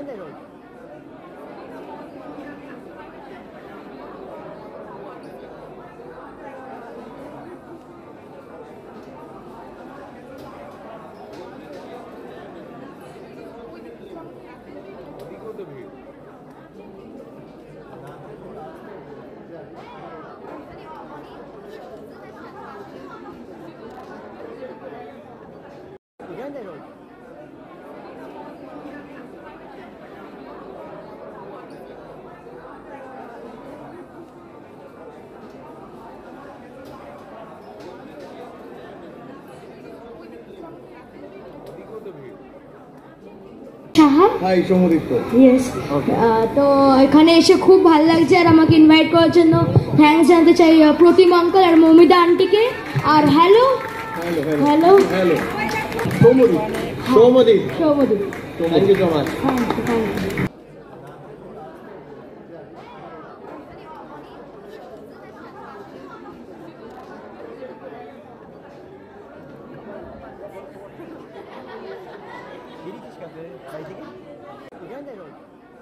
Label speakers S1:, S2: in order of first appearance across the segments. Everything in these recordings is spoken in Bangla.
S1: Grande Road. Grande Road.
S2: Hi Samadipta.
S3: Yes, তো এখানে এসে খুব ভালো লাগছে আর আমাকে ইনভাইট করার জন্য থ্যাঙ্কস জানাতে চাই প্রতিম আঙ্কেল আর মমিতা আন্টিকে। আর hello hello
S2: hello Soumadip. Soumadip
S3: Soumadip,
S2: thank you so much.
S3: Thank you.
S1: Grande Road.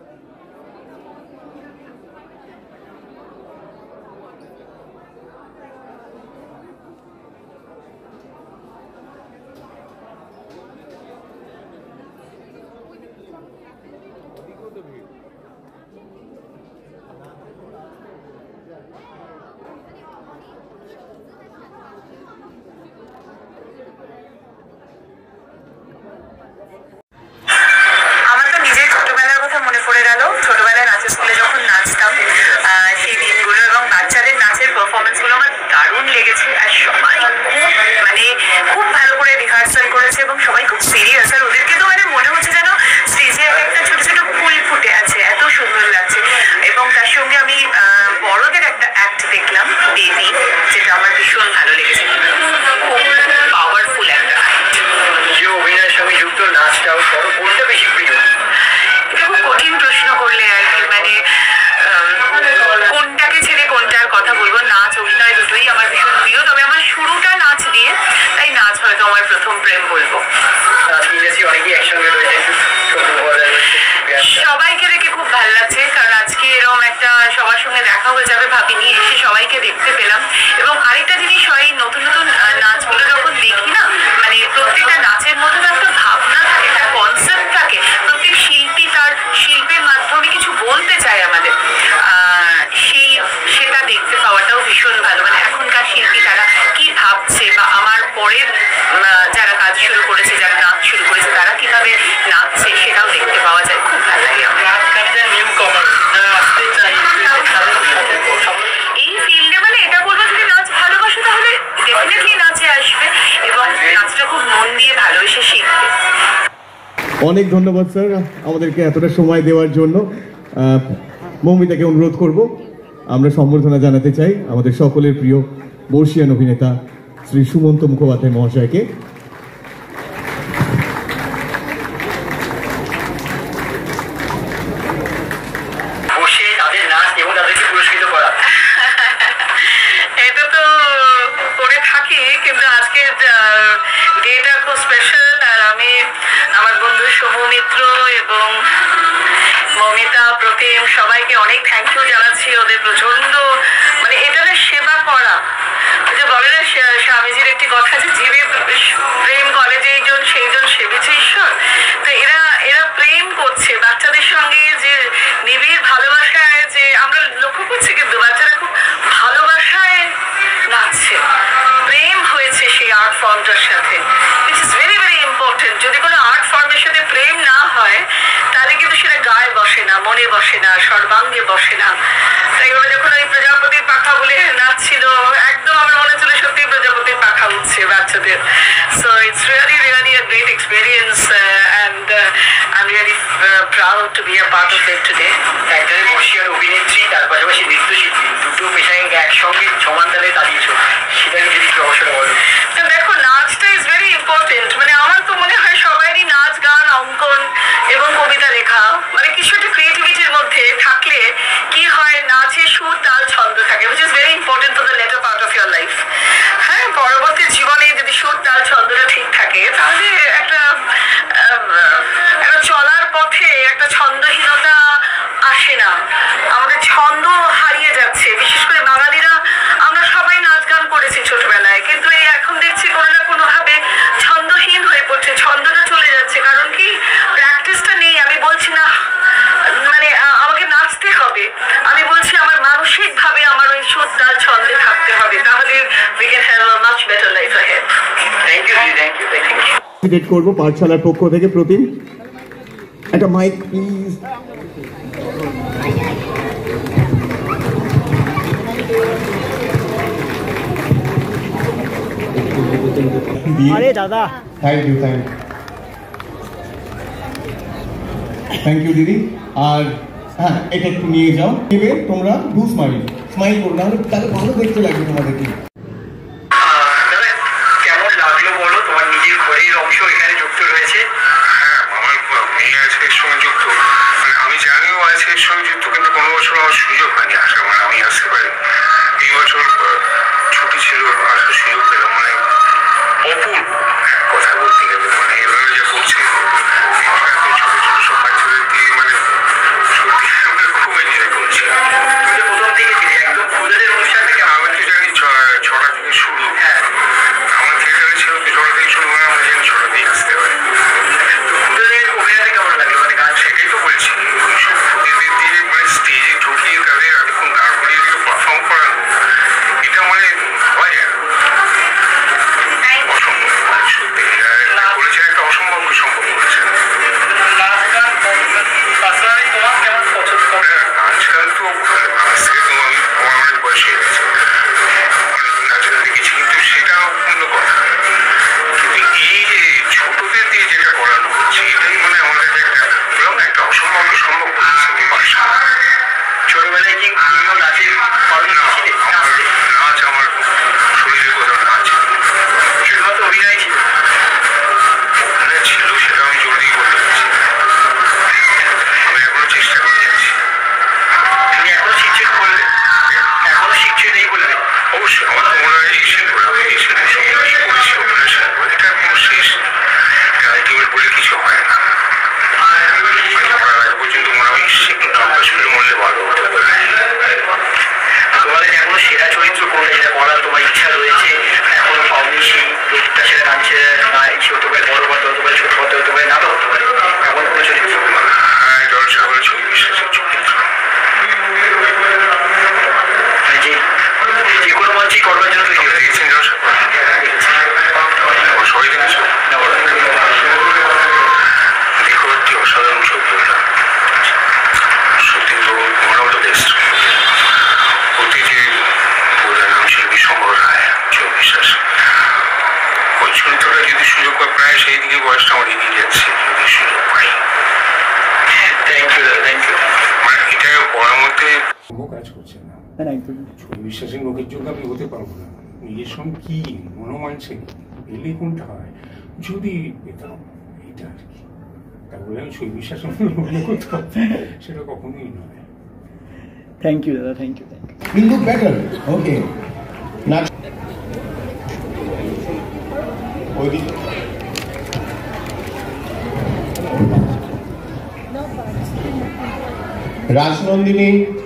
S4: ছোটবেলায় নাচের স্কুলে যখন নাচতাম সেই দিনগুলো এবং বাচ্চাদের নাচের পারফরমেন্সগুলো আমার দারুণ লেগেছে। আর সবাই খুব ভালো করে রিহার্সাল করেছে এবং সবাই খুব সিরিয়াস। আর ওদেরকে তো মনে হচ্ছে যেন স্টেজে একটা ছোট ছোট ফুল ফুটে আছে, এত সুন্দর লাগছে। এবং তার সঙ্গে আমি বড়দের একটা অ্যাক্ট দেখলাম, বেবি, যেটা আমার ভীষণ ভালো লেগেছে। খুব পাওয়ারফুল একটা অ্যাক্ট।
S2: যে অভিনয়ের সঙ্গে যুক্ত নাচটাও কোনটা বেশি প্রিয়?
S4: এটা খুব কঠিন প্রশ্ন করলে আর কি, কোনটাকে ছেড়ে কোনটার কথা বলবো। নাচ অভিনয় দুটোই আমার ভীষণ প্রিয়, তবে আমার শুরুটা নাচ দিয়ে, তাই নাচ হয়তো আমার প্রথম প্রেম বলবো।
S2: অনেকেই একসঙ্গে রয়েছে,
S4: সবাইকে দেখে খুব ভালো লাগছে, কারণ আজকে এরকম একটা সবার সঙ্গে দেখা হয়ে যাবে ভাবিনি, এসে সবাইকে দেখতে পেলাম। এবং আরেকটা জিনিস হয়, নতুন নতুন নাচগুলো যখন দেখি না, প্রত্যেকটা নাচের মধ্যে তো একটা ভাবনা থাকে, একটা কনসেপ্ট থাকে, প্রত্যেক শিল্পী তার শিল্পের মাধ্যমে কিছু বলতে চায় আমাদের, সেটা দেখতে পাওয়াটাও ভীষণ ভালো। এখনকার শিল্পী তারা কি ভাবছে, বা আমার পরের যারা কাজ শুরু করেছে, যারা নাচ শুরু করেছে, তারা কিভাবে নাচছে, সেটাও দেখতে পাওয়া যায়। খুব ভালো লাগে আমার। এই ফিল্ডে এটা বলবো, যদি নাচ ভালোবাসো তাহলে ডেফিনেটলি নাচে আসবে এবং নাচটা খুব মন দিয়ে ভালোবেসে শিখবে।
S2: অনেক ধন্যবাদ স্যার আমাদেরকে এতটা সময় দেওয়ার জন্য। মৌমিতাকে অনুরোধ করব, আমরা সম্বর্ধনা জানাতে চাই আমাদের সকলের প্রিয় বর্ষিয়ান অভিনেতা শ্রী সুমন্ত মুখোপাধ্যায় মহাশয়কে।
S4: এটা তো করে থাকি, কিন্তু আজকের ডেটা খুব স্পেশাল। আর আমি আমার বন্ধু সৌমিত্র এবং মমিতা, প্রতিম, সবাইকে অনেক থ্যাংক ইউ জানাচ্ছি। ওদের প্রচন্ড এটা সেবা করা, যে বলে না স্বামীজির একটি কথা, যে জীবে প্রেম করে যেইজন সেইজন সেবিছে ঈশ্বর। তো এরা প্রেম করছে বাচ্চাদের সঙ্গে, যে নিবিড় ভালোবাসায়, যে আমরা লক্ষ্য করছি কিন্তু বাচ্চারা খুব ভালোবাসায় নাচছে, প্রেম হয়েছে সেই আর্ট ফর্মটার সাথে, which is very very important. যদি কোনো আর্ট ফর্মের সাথে প্রেম না হয়, তাহলে কিন্তু সেটা গায়ে বসে না, মনে বসে না, সর্বাঙ্গে বসে না। তাই যখন ওই প্রজাপতির পাখা বলে নাচছিল, একদম আমার মনে হচ্ছিল সত্যি প্রজাপতির পাখা উঠছে বাচ্চাদের। So it's really really a great experience and I'm really proud to be a part of it today.
S2: একজনের বর্ষিয়ান অভিনেত্রী, তার পাশাপাশি নৃত্যশিল্পী, দুটো পেশায় একসঙ্গে সমান তালে দাঁড়িয়েছো, সেটাকে যদি একটু অবসরে বলো।
S4: তো দেখো, নাচটা ইজ ভেরি ইম্পর্টেন্ট। আমার তো মনে হয় সবারই নাচ, গান, অঙ্কন এবং কবিতা লেখা, কিছু একটা ক্রিয়েটিভিটির মধ্যে থাকলে কি হয়, নাচে সুর, তাল, ছন্দ থাকে, which is very important to the later part of your life. হ্যাঁ, পরবর্তী জীবনে যদি সুর, তাল, ছন্দটা ঠিক থাকে, তাহলে একটা চলার পথে একটা ছন্দ
S2: ডেট করবো পাঠশালার পক্ষ থেকে। প্রতিম, একটা মাইক প্লিজ।
S1: আরে দাদা,
S2: থ্যাংক ইউ দিদি। আর হ্যাঁ, এটা একটু নিয়ে যাও, নেবে তোমরা। ডু স্মাইল করো, নাহলে তাহলে ভালো দেখতে লাগবে তোমাদেরকে।
S4: কেমন লাগলো বলো, তোমার নিজের ঘরের অংশ এখানে যুক্ত রয়েছে।
S5: হ্যাঁ, আমার মেয়ে আছে এর সঙ্গে যুক্ত, মানে আমি জানিও আছে এর সঙ্গে যুক্ত, কিন্তু কোনো বছর আমার সুযোগ হয়নি আসার, মানে আমি আসতে পারি। এই বছর ছুটি ছিল, আসার সুযোগ পেলাম। মানে অপূর্ব কথা বলতে গেলে, মানে এভাবে যা করছে এত ছোট ছোট সব বাচ্চাদের দিয়ে, মানে সত্যি আমরা খুব এনজয় করছি।
S4: প্রথম থেকে একদম ফুলের অনুষ্ঠানটা কেমন?
S5: আমি তো জানি 6টা থেকে শুরু।
S4: হ্যাঁ,
S5: আমার থিয়েটারে ছিল 6টা থেকে শুরু, মানে আমরা জানি 6টা থেকে আসতে পারি।
S4: ফুলের অভিনয়টা কেমন লাগলো? মানে গান
S5: সেটাই তো বলছি, ওইসব ফুটেদের দিয়ে মানে স্টেজে ঢুকিয়ে তাদের এতক্ষণ দাঁড় করিয়ে দিয়ে পারফর্ম করানো, এটা মানে হওয়া যায় না। অসম্ভব, মানে সত্যি করেছেন, একটা অসম্ভবকে সম্ভব করেছেন।
S4: নাচ গান পার্সোনালি তোমার কেমন পছন্দ করে?
S5: নাচ গান তো আজকে তো আমার অনেক বয়স হয়ে গেছে, অনেকদিন নাচ গান দেখেছি, কিন্তু সেটা অন্য কথা। কিন্তু এই যে ছোটদের দিয়ে যেটা করানো হচ্ছে, এটাই মানে আমার কাছে একটা অসম্ভবকে সম্ভব করেছে।
S4: ছোটবেলায় কি তুমিও নাচের পারদর্শী ছিলে?
S5: নাচ আমার শরীরে কোথাও নাচ
S4: শুধুমাত্র অভিনয় ছিল?
S5: ছিল, সেটা আমি জোর দিয়ে বলতে পারছি। আমি এখনো চেষ্টা করে যাচ্ছি।
S4: তুমি এখনো শিখছো বলবে? এখনো শিখছো নেই বলবে?
S5: অবশ্যই আমার তোমরা এসে আমি এসে করেছি অভিনয়, এটা কোনো শেষ আলটিমেট বলে কিছু হয় না। করার আগে পর্যন্ত মনে হয় একটু অভ্যাস করে মরলে ভালো হতে পারে।
S4: তোমাদের এখনো সেরা চরিত্র কোনটা, যেটা করার তোমার ইচ্ছা রয়েছে, এখনো পাওনি সেই রূপটা? সেটা নাচে ইচ্ছে হতে পারে, বড় পথে হতে পারে, ছোট পথে হতে পারে, নাটক হতে পারে, এমন কোনো চরিত্র?
S5: হ্যাঁ, জলসা করে ছবি বিশ্বাসের চরিত্র।
S4: মানে যে কোনো মঞ্চেই করবার জন্য তৈরি হয়ে
S5: দেখেছেন জলসা করে? সবাই দেখেছো? দেখো, একটি অসাধারণ ছবি ওটা, সত্যি তো ওয়ান অফ দ্য বেস্ট। ওতে যে ওদের নাম শিল্পী সমর রায়, ছবি বিশ্বাস, ওই চরিত্রটা যদি সুযোগ পায়, প্রায় সেই দিকে বয়সটা আমার এগিয়ে যাচ্ছে, যদি সুযোগ পাই।
S4: Thank you.
S5: মানে এটা পড়ার মধ্যে
S1: কাজ করছে না।
S5: ছবি বিশ্বাসের লোকের জন্য আমি হতে পারবো না। নিজের সঙ্গে কি মনে মানছে, এলে কোনটা হয়, যদি পেতাম এটা আর কি। তা বলে আমি ছবি বিশ্বাসের মনে করতাম, সেটা কখনোই নয়।
S1: থ্যাংক ইউ দাদা, thank you.
S2: Will look better. Okay. নাচ ওইদিক রাজনন্দিনী।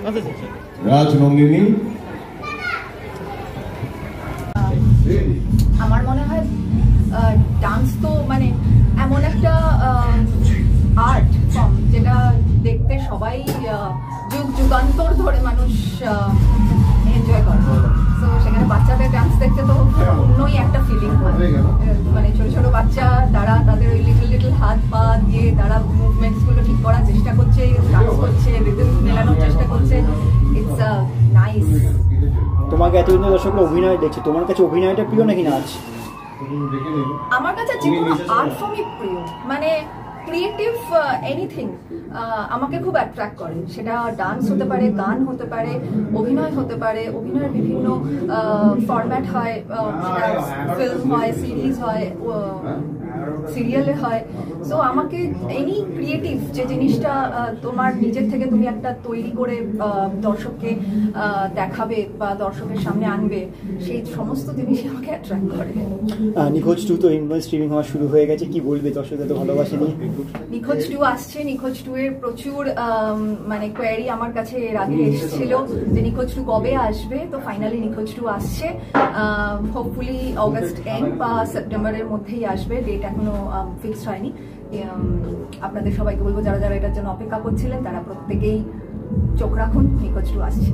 S6: আমার মনে হয় ডান্স তো মানে এমন একটা আর্ট ফর্ম যেটা দেখতে সবাই যুগ যুগান্তর ধরে মানুষ এনজয় করে। তো সেখানে বাচ্চাদের ডান্স দেখতে তো অন্যই একটা ফিলিং হয়। মানে ছোট ছোট বাচ্চা, তারা তাদের ওই লিটল হাত পা দিয়ে তারা মুভমেন্টসগুলো ঠিক করার চেষ্টা করছে, ডান্স করছে, রিদম মেলানোর চেষ্টা করছে। It's nice.
S1: তোমাকে এতদিন দর্শকরা অভিনয় দেখছে, তোমার কাছে অভিনয়টা প্রিয় নাকি নাচ?
S6: আমার কাছে যে কোনো আর্ট ফর্মই প্রিয়, মানে ক্রিয়েটিভ এনিথিং আমাকে খুব অ্যাট্রাক্ট করে। সেটা ডান্স হতে পারে, গান হতে পারে, অভিনয় হতে পারে। অভিনয়ের বিভিন্ন ফরম্যাট হয়, ফিল্ম হয়, সিরিজ হয়, সিরিয়ালে হয়। সো আমাকে এনি ক্রিয়েটিভ যে জিনিসটা তোমার নিজের থেকে তুমি একটা তৈরি করে দর্শককে দেখাবে বা দর্শকের সামনে আনবে, সেই সমস্ত জিনিসই আমাকে অ্যাট্রাক্ট করে।
S1: নিখোঁজ 2 তো ইনভার্স স্ট্রিমিং হওয়া শুরু হয়ে গেছে, কি বলবে দর্শকদের তো ভালোবাসে নিয়ে?
S6: নিখোঁজ 2 আসছে। নিখোঁজ 2 এর প্রচুর মানে কোয়ারি আমার কাছে এর আগে এসেছিল যে নিখোঁজ 2 কবে আসবে। তো ফাইনালি নিখোঁজ 2 আসছে, হোপফুলি অগস্ট এন্ড বা সেপ্টেম্বরের মধ্যেই আসবে। ডেট এখনো ফিক্সড হয়নি। আপনাদের সবাইকে বলবো, যারা যারা এটার জন্য অপেক্ষা করছিলেন তারা প্রত্যেকেই চোখ রাখুন, নিখোঁজ 2 আসছে।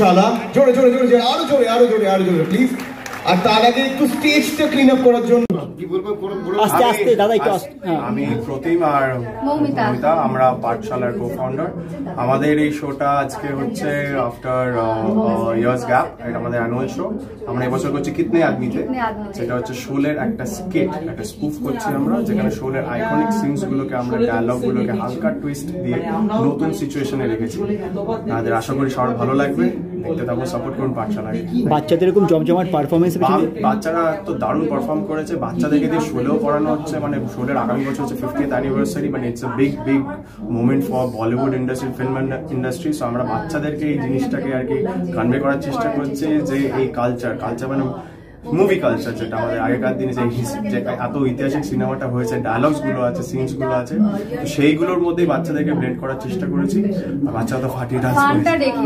S2: জোরে আরো জোরে প্লিজ। আর তার আগে একটু স্টেজটা ক্লিন আপ করার জন্য
S5: কি বলবো
S1: আস্তে আস্তে দাদা একটু হ্যাঁ।
S7: আমি প্রতিম আর মৌমিতা, আমরা পাঠশালার কো-ফাউন্ডার। আমাদের এই শোটা আজকে হচ্ছে আফটার ইয়ার্স গ্যাপ, এটা আমাদের অ্যানুয়াল শো। আমরা এবছর করছি কিতনে আদমিতে, সেটা হচ্ছে শোলের একটা স্কিট, একটা স্পুফ করছি আমরা, যেখানে শোলের আইকনিক সিনস গুলোকে আমরা ডায়লগ গুলোকে হালকা টুইস্ট দিয়ে নতুন সিচুয়েশনে রেখেছি। আমাদের আশা করি সবার ভালো লাগবে, দেখতে থাকবো, সাপোর্ট করুন পাঠশালাকে।
S1: বাচ্চাদের এরকম জমজমাট পারফরমেন্স,
S7: বাচ্চারা তো দারুণ পারফর্ম করেছে, বাচ্চাদেরকে দিয়ে শোলেও করানো হচ্ছে, মানে শোলের আগামী বছর হচ্ছে 50th অ্যানিভার্সারি, মানে it's a big moment for Bollywood industry, film industry. So আমরা বাচ্চাদেরকে এই জিনিসটাকে আর কি কনভে করার চেষ্টা করছি যে এই কালচার মানে মুভি কালচার, যেটা আমাদের আগেকার দিনে যে এত ঐতিহাসিক সিনেমাটা হয়েছে, ডায়লগস গুলো আছে, সিনস গুলো আছে, তো সেইগুলোর মধ্যেই বাচ্চাদেরকে ব্লেন্ড করার চেষ্টা করেছি। আর বাচ্চারা তো ফাটিয়ে ডান্স করেছে।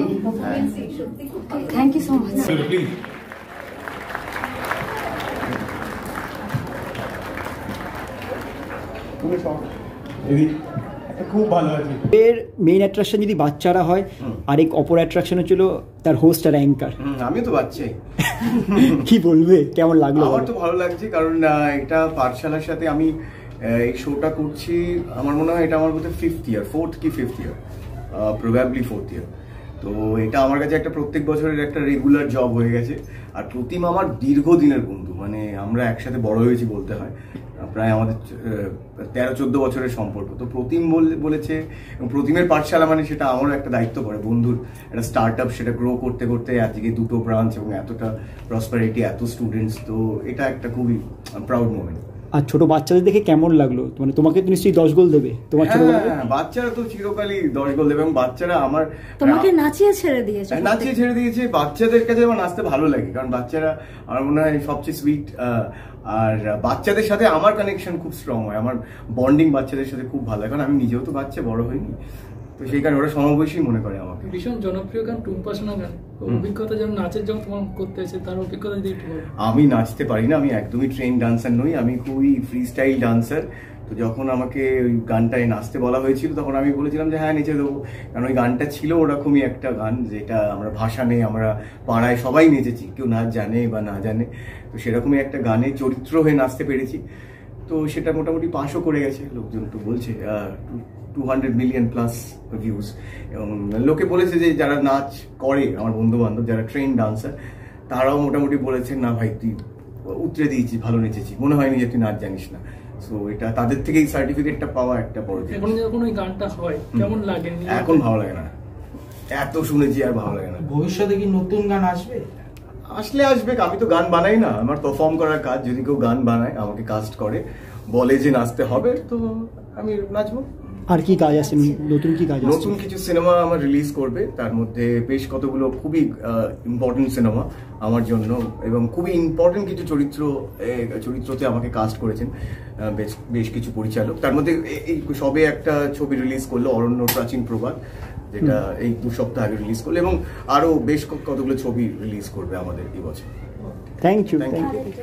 S6: Thank you so much.
S2: খুব ভালো আছে।
S1: এর মেইন অ্যাট্রাকশন যদি বাচ্চারা হয়, আরেক অপর অ্যাট্রাকশন হচ্ছিল তার হোস্ট আর অ্যাঙ্কার।
S7: আমি তো বাচ্চাই।
S1: কি বলবে, কেমন লাগলো?
S7: আমার তো ভালো লাগছে, কারণ এটা পাঠশালার সাথে আমি এই শোটা করছি, আমার মনে হয় এটা আমার বোধহয় fourth year, probably fourth year. তো এটা আমার কাছে একটা প্রত্যেক বছরের একটা রেগুলার জব হয়ে গেছে। আর প্রতিম আমার দীর্ঘদিনের বন্ধু, মানে আমরা একসাথে বড় হয়েছি বলতে হয়, প্রায় আমাদের 13-14 বছরের সম্পর্ক। তো প্রতিম বলেছে, এবং প্রতিমের পাঠশালা মানে সেটা আমারও একটা দায়িত্ব পড়ে, বন্ধুর একটা স্টার্ট আপ, সেটা গ্রো করতে করতে আজকে 2টো ব্রাঞ্চ এবং এতটা প্রসপারিটি, এত স্টুডেন্টস, তো এটা একটা খুবই প্রাউড মোমেন্ট।
S1: আর ছোট বাচ্চাদের দেখে কেমন লাগলো? মানে তোমাকে তো নিশ্চয়ই 10 গোল দেবে তোমার ছোট
S7: বাচ্চারা তো চিরকালই 10 গোল দেবে, এবং বাচ্চারা
S6: তোমাকে নাচিয়ে ছেড়ে
S7: দিয়েছে। বাচ্চাদের কাছে আমার নাচতে ভালো লাগে, কারণ বাচ্চারা আমার মনে হয় সবচেয়ে সুইট। আর বাচ্চাদের সাথে আমার কানেকশন খুব স্ট্রং হয়, আমার বন্ডিং বাচ্চাদের সাথে খুব ভালো হয়, কারণ আমি নিজেও তো বাচ্চা, বড় হইনি, তো সেই কারণে ওরা সমবয়সী মনে করে আমাকে।
S8: ভীষণ জনপ্রিয় গান টুম্পা সোনা গান, অভিজ্ঞতা যেমন নাচের যখন তোমার করতে হয়েছে, তার অভিজ্ঞতা যদি একটু বলো।
S7: আমি নাচতে পারি না, আমি একদমই ট্রেন ডান্সার নই, আমি খুবই ফ্রি স্টাইল ডান্সার। তো যখন আমাকে ওই গানটায় নাচতে বলা হয়েছিল, তখন আমি বলেছিলাম যে হ্যাঁ নেচে দেবো, কারণ ওই গানটা ছিল ওরকমই একটা গান, যেটা আমরা ভাষা নেই, আমরা পাড়ায় সবাই নেচেছি, কেউ নাচ জানে বা না জানে, তো সেরকমই একটা গানে চরিত্র হয়ে নাচতে পেরেছি। তো সেটা মোটামুটি পাসও করে গেছে, লোকজন তো বলছে 200 মিলিয়ন প্লাস ভিউজ, এবং লোকে বলেছে যে যারা নাচ করে, আমার বন্ধু বান্ধব যারা ট্রেন ডান্সার, তারাও মোটামুটি বলেছেন না ভাই তুই উতরে দিয়েছি, ভালো নেচেছি, মনে হয়নি যে তুই নাচ জানিস না। সো এটা তাদের থেকে এই সার্টিফিকেটটা পাওয়া একটা বড় জিনিস।
S8: এখন যখন ওই গানটা হয় কেমন লাগে?
S7: এখন ভালো লাগে না, এত শুনেছি আর ভালো লাগে না।
S9: ভবিষ্যতে কি নতুন গান আসবে?
S7: আসবে, আমি তো গান বানাই না, আমার পারফর্ম করার কাজ। যদি কেউ গান বানায়, আমাকে কাস্ট করে, বলে যে নাচতে হবে, তো আমি নাচবো।
S1: আর কি কাজ আছে, নতুন কি কাজ আছে?
S7: নতুন কিছু সিনেমা আমার রিলিজ করবে, তার মধ্যে বেশ কতগুলো খুবই ইম্পর্টেন্ট সিনেমা আমার জন্য, এবং খুবই ইম্পর্টেন্ট কিছু চরিত্রতে আমাকে কাস্ট করেছেন বেশ কিছু পরিচালক। তার মধ্যে এই সবে একটা ছবি রিলিজ করলো, অরণ্য প্রাচীন প্রবাদ, যেটা এই 2 সপ্তাহ আগে রিলিজ করলো, এবং আরো বেশ কতগুলো ছবি রিলিজ করবে আমাদের এই বছর।
S1: Thank you.